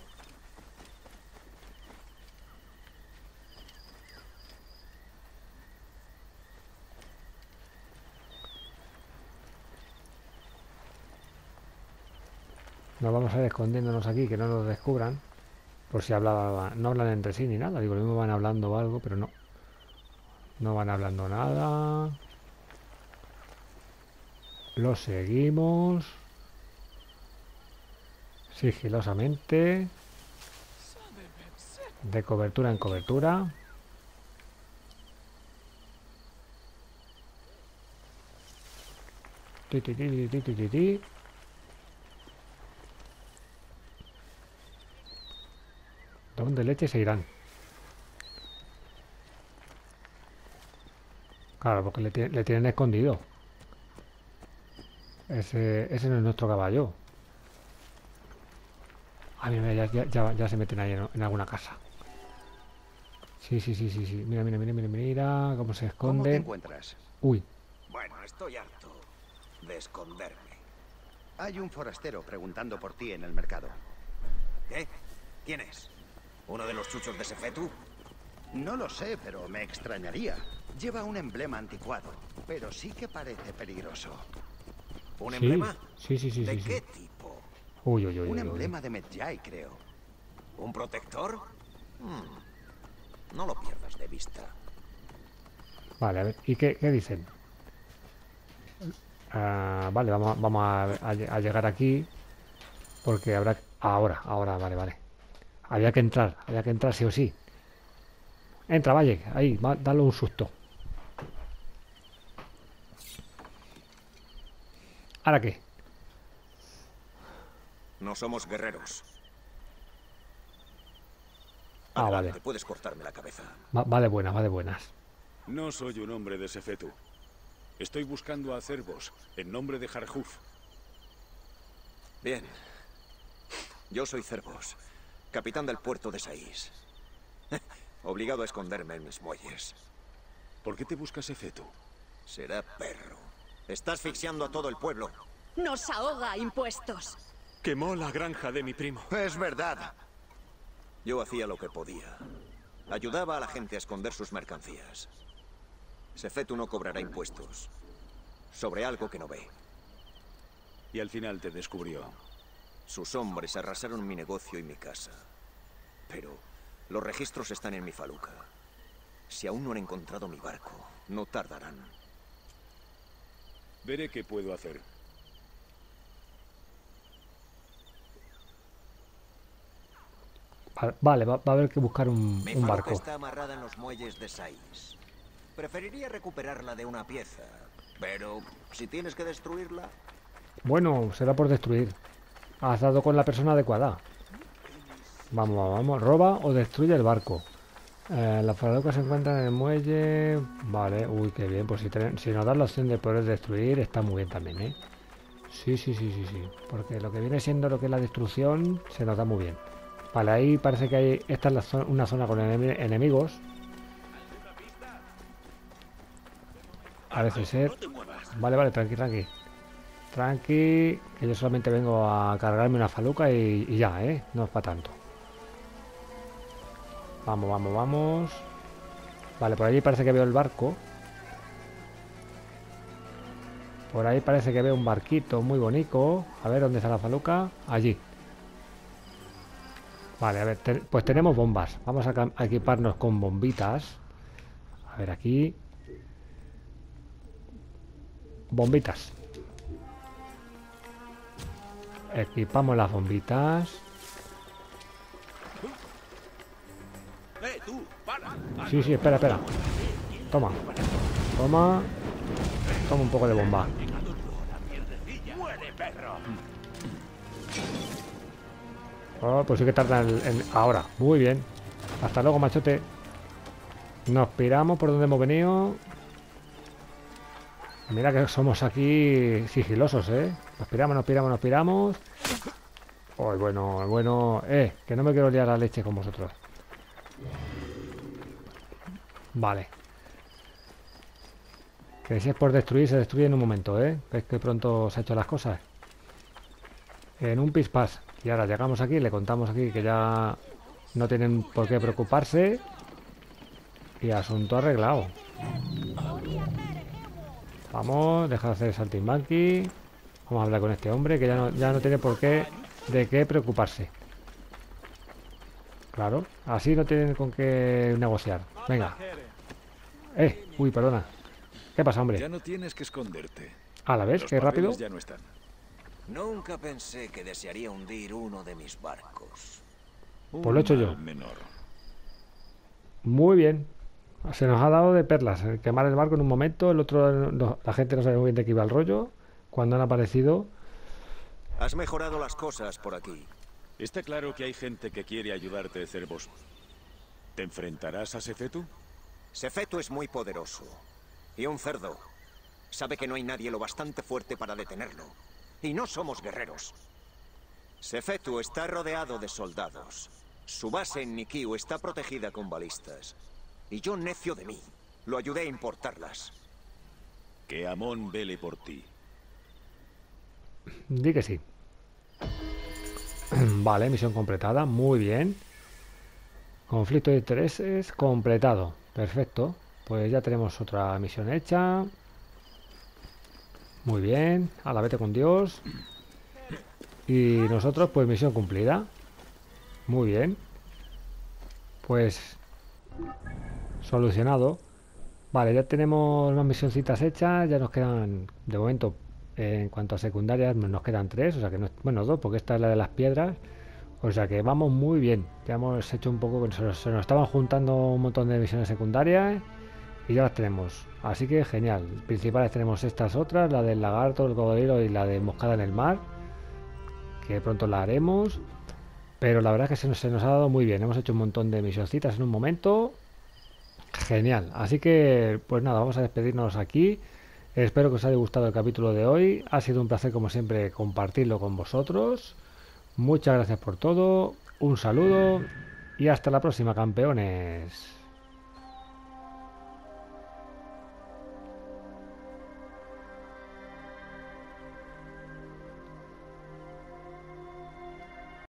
Nos vamos a ir escondiéndonos aquí, que no nos descubran. Por si hablaba, no hablan entre sí ni nada. Digo, lo mismo van hablando o algo, pero no. No van hablando nada. Lo seguimos. Sigilosamente. De cobertura en cobertura. Ti, ti, ti, ti, ti, ti, ti. ¿Dónde leche se irán? Claro, porque le, le tienen escondido. Ese, ese no es nuestro caballo. Ah, mira, mira, ya, ya, ya se meten ahí en, en alguna casa. Sí, sí, sí, sí, sí. Mira, mira, mira, mira, mira cómo se esconde. ¿Cómo te encuentras? Uy. Bueno, estoy harto de esconderme. Hay un forastero preguntando por ti en el mercado. ¿Qué? ¿Quién es? ¿Uno de los chuchos de Sefetu? No lo sé, pero me extrañaría. Lleva un emblema anticuado, pero sí que parece peligroso. ¿Un Sí, emblema? sí, sí, sí, ¿De sí, sí. qué tipo? Uy, uy, uy, Un uy, uy. emblema de Medjay, creo. ¿Un protector? Hmm. No lo pierdas de vista. Vale, a ver, ¿y qué, qué dicen? Ah, vale, vamos, a- vamos a, a lle- a llegar aquí. Porque habrá... Ahora, ahora, vale, vale. Había que entrar, había que entrar sí o sí. Entra, Valle, ahí, va, dale un susto. ¿Ahora qué? No somos guerreros. Ah, Adelante, vale. puedes cortarme la cabeza. Va, va de buenas, va de buenas. No soy un hombre de Sefetu. Estoy buscando a Cervos, en nombre de Jarhuf. Bien. Yo soy Cervos, capitán del puerto de Saís. Obligado a esconderme en mis muelles. ¿Por qué te buscas Sefetu? Será perro. Está asfixiando a todo el pueblo. Nos ahoga a impuestos. Quemó la granja de mi primo. Es verdad. Yo hacía lo que podía. Ayudaba a la gente a esconder sus mercancías. Sefetu no cobrará impuestos sobre algo que no ve. Y al final te descubrió. Sus hombres arrasaron mi negocio y mi casa. Pero los registros están en mi faluca. Si aún no han encontrado mi barco, no tardarán. Veré qué puedo hacer. Va- Vale, va, va a haber que buscar un, Mi un faluca barco. está amarrada en los muelles de Saís. Preferiría recuperarla de una pieza, pero si tienes que destruirla, Bueno, será por destruir. Has dado con la persona adecuada. Vamos, vamos, vamos. Roba o destruye el barco. Eh, la faluca se encuentra en el muelle. Vale, uy, qué bien. Pues si, ten- si nos dan la opción de poder destruir, está muy bien también, ¿eh? Sí, sí, sí, sí, sí. Porque lo que viene siendo lo que es la destrucción, se nos da muy bien. Vale, ahí parece que hay... Esta es la zo- una zona con enemi- enemigos. Parece ser. Vale, vale, tranqui, tranqui. Tranqui, que yo solamente vengo a cargarme una faluca y, y ya, ¿eh? No es para tanto. Vamos, vamos, vamos. Vale, por allí parece que veo el barco. Por ahí parece que veo un barquito muy bonito. A ver, ¿dónde está la faluca? Allí. Vale, a ver, te- pues tenemos bombas. Vamos a, cam- a equiparnos con bombitas. A ver, aquí. Bombitas. Equipamos las bombitas. ¡Eh, tú! ¡Para! Sí, sí, espera, espera. Toma. Toma. Toma un poco de bomba. Oh, pues sí que tarda en, en... Ahora. Muy bien. Hasta luego, machote. Nos piramos por donde hemos venido. Mira que somos aquí sigilosos, ¿eh? Nos piramos, nos piramos, nos piramos. Oh, bueno, bueno. Eh, que no me quiero liar la leche con vosotros. Vale. Que si es por destruir, se destruye en un momento, ¿eh? Es que pronto se han hecho las cosas. En un pispás. Y ahora llegamos aquí, le contamos aquí que ya no tienen por qué preocuparse. Y asunto arreglado. Vamos, deja de hacer saltimbanqui. Vamos a hablar con este hombre que ya no, ya no tiene por qué de qué preocuparse. Claro, así no tienen con qué negociar. Venga. Eh, uy, perdona. ¿Qué pasa, hombre? Ya no tienes que esconderte. A la vez, Los qué rápido. papeles ya no están. Nunca pensé que desearía hundir uno de mis barcos. Pues lo he hecho yo. Un mal menor. Muy bien. Se nos ha dado de perlas. El quemar el barco en un momento, el otro, no, la gente no sabe muy bien de qué iba el rollo. Cuando han aparecido. Has mejorado las cosas por aquí. Está claro que hay gente que quiere ayudarte, Cervos. ¿Te enfrentarás a Sefetu? Sefetu es muy poderoso. Y un cerdo. Sabe que no hay nadie lo bastante fuerte para detenerlo. Y no somos guerreros. Sefetu está rodeado de soldados. Su base en Nikiu está protegida con balistas. Y yo, necio de mí, lo ayudé a importarlas. Que Amon vele por ti. Di que sí. Vale, misión completada. Muy bien. Conflicto de intereses completado. Perfecto. Pues ya tenemos otra misión hecha. Muy bien. A la vete con Dios. Y nosotros, pues misión cumplida. Muy bien. Pues solucionado. Vale, ya tenemos más misioncitas hechas. Ya nos quedan, de momento, eh, en cuanto a secundarias, nos quedan tres. O sea que no, bueno, dos, porque esta es la de las piedras. O sea que vamos muy bien. Ya hemos hecho un poco, se nos, se nos estaban juntando un montón de misiones secundarias y ya las tenemos. Así que genial. Principales tenemos estas otras, la del lagarto, el cocodrilo y la de moscada en el mar, que pronto la haremos. Pero la verdad es que se nos, se nos ha dado muy bien. Hemos hecho un montón de misioncitas en un momento. Genial. Así que, pues nada, vamos a despedirnos aquí. Espero que os haya gustado el capítulo de hoy. Ha sido un placer, como siempre, compartirlo con vosotros. Muchas gracias por todo. Un saludo y hasta la próxima, campeones.